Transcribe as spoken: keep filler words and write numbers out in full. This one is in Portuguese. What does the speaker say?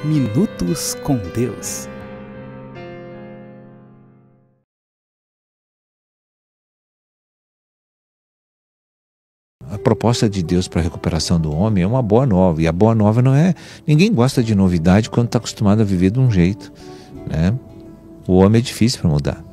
Minutos com Deus. A proposta de Deus para a recuperação do homem é uma boa nova. E a boa nova não é... Ninguém gosta de novidade quando está acostumado a viver de um jeito, né? O homem é difícil para mudar.